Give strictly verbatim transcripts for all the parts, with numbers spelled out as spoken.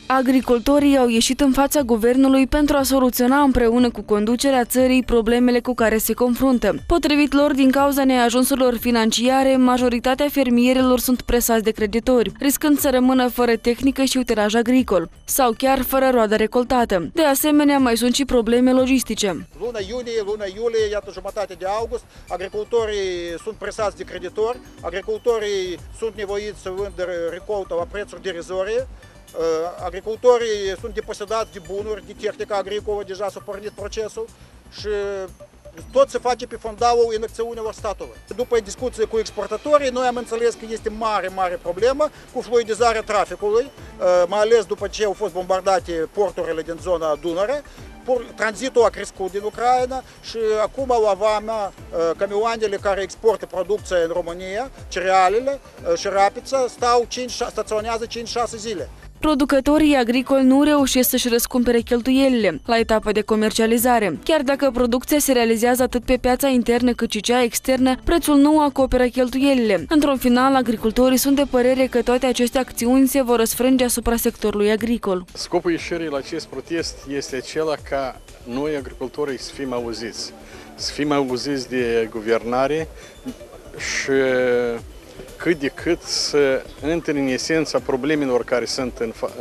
Agricultorii au ieșit în fața guvernului pentru a soluționa împreună cu conducerea țării problemele cu care se confruntă. Potrivit lor, din cauza neajunsurilor financiare, majoritatea fermierilor sunt presați de creditori, riscând să rămână fără tehnică și utilaj agricol, sau chiar fără roadă recoltată. De asemenea, mai sunt și probleme logistice. Luna iunie, luna iulie, iată jumătate de august, agricultorii sunt presați de creditori, agricultorii sunt nevoiți să vândă recolta la prețuri derizorie. Agricultorii sunt deposedați de bunuri, de tehnică agricolă, deja s-a pornit procesul și tot se face pe fondalul inacțiunilor statului. După discuții cu exportatorii, noi am înțeles că este mare, mare problemă cu fluidizarea traficului, mai ales după ce au fost bombardate porturile din zona Dunăre. Tranzitul a crescut din Ucraina și acum la Vama camioanele care exportă producția în România, cerealele și rapița, stau cinci, staționează cinci șase zile. Producătorii agricoli nu reușesc să-și răscumpere cheltuielile la etapa de comercializare. Chiar dacă producția se realizează atât pe piața internă cât și cea externă, prețul nu acoperă cheltuielile. Într-un final, agricultorii sunt de părere că toate aceste acțiuni se vor răsfrânge asupra sectorului agricol. Scopul ieșirii la acest protest este acela ca noi, agricultorii, să fim auziți. Să fim auziți de guvernare și cât de cât să intre în esența problemelor care sunt în, fa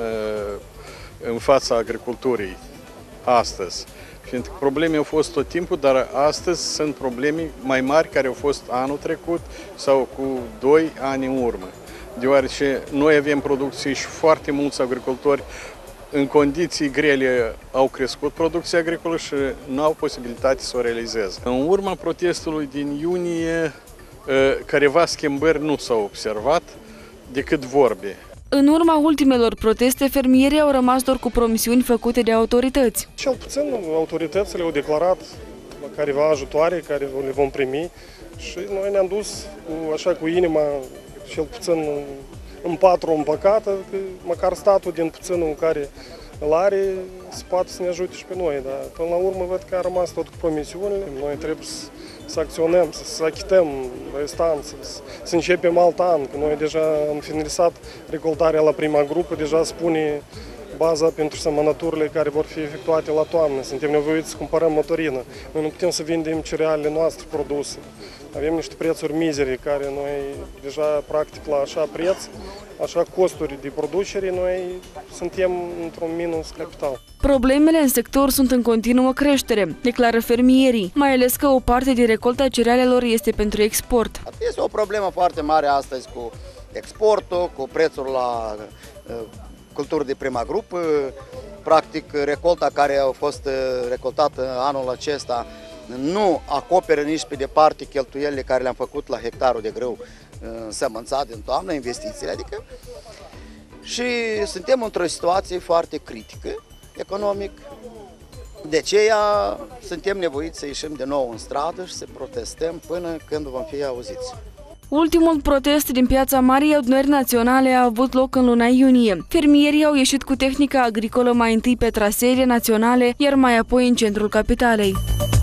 în fața agriculturii astăzi. Fiindcă probleme au fost tot timpul, dar astăzi sunt probleme mai mari care au fost anul trecut sau cu doi ani în urmă. Deoarece noi avem producție și foarte mulți agricultori în condiții grele au crescut producția agricolă și nu au posibilitate să o realizeze. În urma protestului din iunie, careva schimbări nu s-au observat, decât vorbe. În urma ultimelor proteste, fermierii au rămas doar cu promisiuni făcute de autorități. Cel puțin autoritățile au declarat careva ajutoare care le vom primi și noi ne-am dus cu, așa cu inima, cel puțin în patru împăcată, că măcar statul din puținul care îl are se poate să ne ajute și pe noi. Dar până la urmă văd că a rămas tot cu promisiunile. Noi trebuie să să acționăm, să, să achităm restanță, să, să începem alt an, că noi deja am finalizat recoltarea la prima grupă, deja spune baza pentru semănăturile care vor fi efectuate la toamnă. Suntem nevoiți să cumpărăm motorină. Noi nu putem să vindem cerealele noastre produse. Avem niște prețuri mizere care noi deja practic la așa preț, așa costuri de producere, noi suntem într-un minus capital. Problemele în sector sunt în continuă creștere, declară fermierii, mai ales că o parte din recolta cerealelor este pentru export. Este o problemă foarte mare astăzi cu exportul, cu prețul la uh, culturi de prima grupă. Practic, recolta care a fost recoltată anul acesta nu acoperă nici pe departe cheltuielile care le-am făcut la hectarul de grâu însămânțat din toamnă, investițiile, adică. Și suntem într-o situație foarte critică, economic. De aceea suntem nevoiți să ieșim de nou în stradă și să protestăm până când vom fi auziți. Ultimul protest din piața Marii Adunări Naționale a avut loc în luna iunie. Fermierii au ieșit cu tehnica agricolă mai întâi pe traseele naționale, iar mai apoi în centrul capitalei.